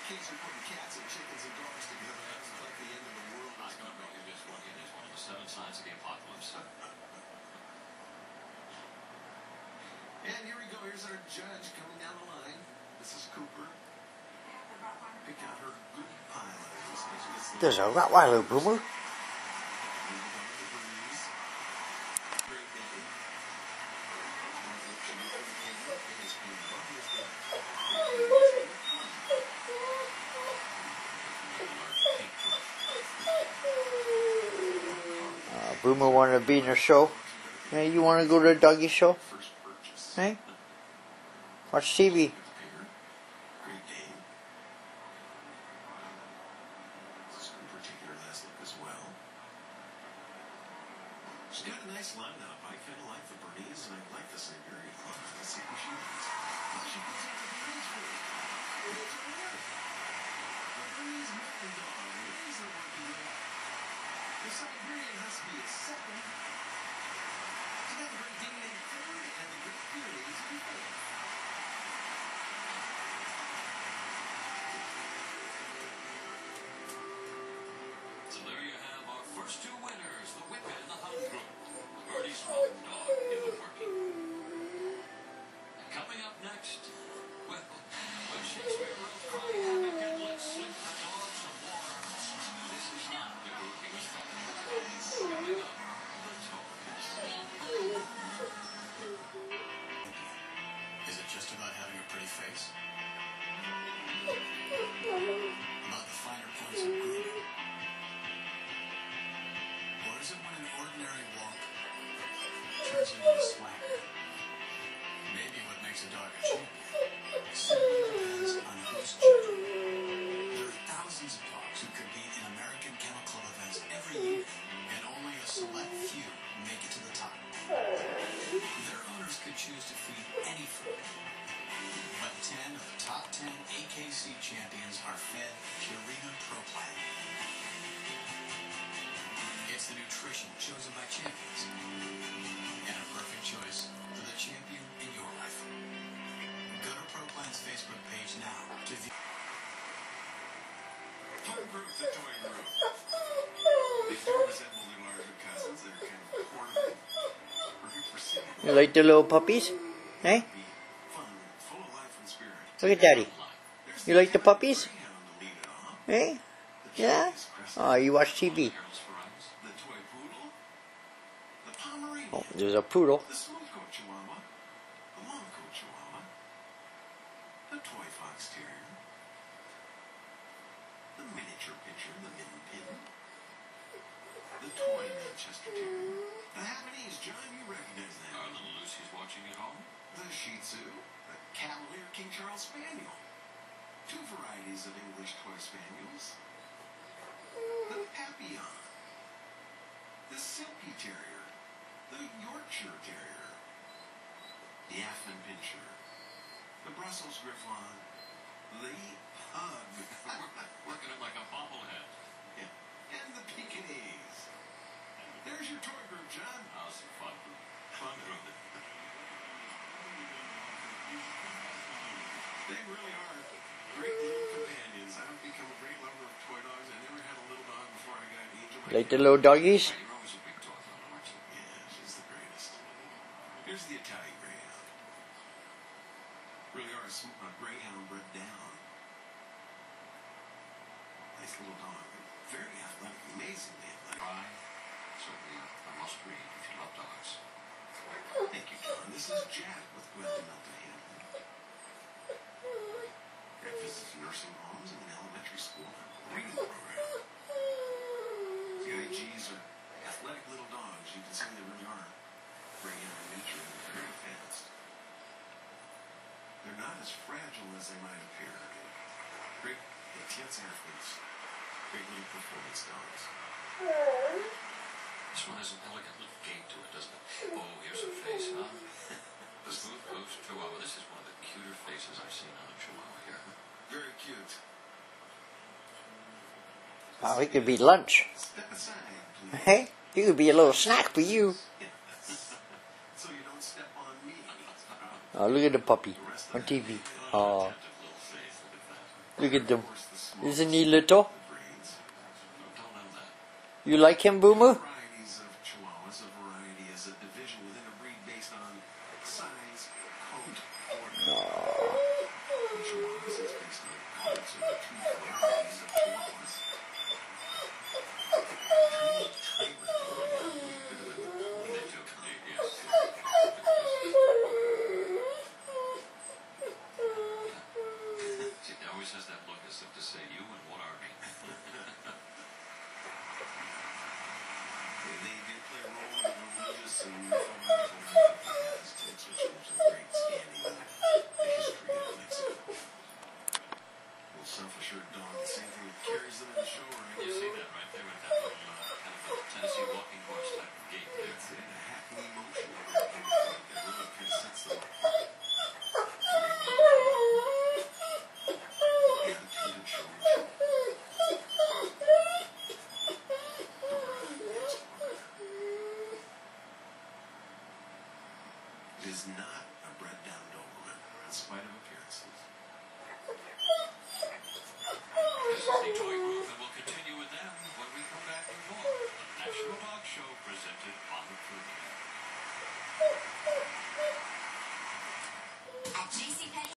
case you're putting cats and chickens and dogs together, that's like the end of the world. I don't know. It is one of the 7 signs of the apocalypse. And here we go. Here's our judge coming down the line. Mrs. Cooper. Pick out her good pile. There's a Rottweiler, Boomer. Boomer wanted to be in a show. Hey, you want to go to a doggy show? Hey? Watch TV. She's got a nice lineup. I kind of like the Bernese and I like the Siberian. Let's see who she is. She goes out to the Bernese for it. The Bernese mountain dog. These are working well. The Siberian Husky is second. She got the Great Dane in third and the Great Pyrenees in fourth. So there you have our first 2 winners, the Whippet and the Hound Group. Birdie's Mountain Dog in the working. Coming up next, well, when Shakespeare wrote Cry Havoc and Let's Slip the Dog some more. This is not the group he was talking about. Coming up, the Toys. Is it just about having a pretty face? About the finer points of grooming? Or is it when an ordinary walk turns into a swagger? Maybe what makes a dog a champion simply depends on who's judging. There are thousands of dogs who compete in American Kennel Club events every year, and only a select few make it to the top. Their owners could choose to feed any food, but 10 of the top 10 AKC champions are fed Purina Pro Plan. It's the nutrition chosen by champions, and a perfect choice for the champion in your life. Go to ProPlan's Facebook page now to view. Toy Group, the Toy Group. These two resemble their larger cousins. They're kind of ornamental. Perfect for singing. You like the little puppies? Hey? Fun, full of life and spirit. Look at Daddy. You like the puppies? Hey? Yeah? Oh, you watch TV. The toy poodle, the Pomeranian, Oh, there's a poodle. the smooth coat chihuahua, the long coat chihuahua, the toy fox terrier, the miniature pinscher, the min pin, the toy Manchester terrier, the Havanese. John, you recognize that? Our little Lucy's watching at home. The Shih Tzu, the Cavalier King Charles Spaniel, 2 varieties of English toy spaniels, the Papillon, the Silky Terrier, the Yorkshire Terrier, the Afghan Pinscher, the Brussels Griffon, the Pug, Working it like a bobblehead. and the Pekingese. There's your toy group, John. How's the fun group? Fun group. They really are great little companions. I've become a great lover of toy dogs. I never had a little dog before I got Angel. Like the little doggies? You're always a big dog lover, aren't you? Yeah, she's the greatest. Here's the Italian Greyhound. Really are a greyhound bred down. Nice little dog. Very athletic. Amazingly athletic. Try. Certainly a must read if you love dogs. Thank you, John. This is Jack with Gwen Melton. Jack visits nursing homes and an elementary school reading program. The IGs are athletic little dogs. You can see they really are greyhound in nature and they're very fast. They're not as fragile as they might appear. Great intense athletes. Great little performance dogs. This one has an elegant little gait to it, doesn't it? Oh, here's a face, huh? The smooth coast chihuahua. This is one of the cuter faces I've seen on a chihuahua here. Very cute. Oh, he could be lunch. Step aside, please. Hey? He could be a little snack for you. So you don't step on me. Oh, look at the puppy on TV. Oh. Look at them. Of course, the smallest Isn't he little? of the breeds. Don't tell them that. You like him, Boomer? Varieties of Chihuahuas. A variety is a division within a breed based on size, coat, or color. In Chihuahuas is based on coats of the two varieties of Chihuahuas. Tiny tyrant. They joke indeed, yes. She always has that look as if to say, you and what army? They do play a role in religious and fundamental life of the Aztecs, which holds a great standing in the history of Mexico. Well, self-assured dog, the same thing that carries them in the show, right? You see that right there with that little kind of a Tennessee walking horse type of gait there. It's a happy emotion of that kind of thing that really kind of sets them apart. Attitude and show and show. It is not a bred down Doberman, in spite of appearances. This is the Toy Group, and we'll continue with them when we come back with more. The National Dog Show presented on the Food.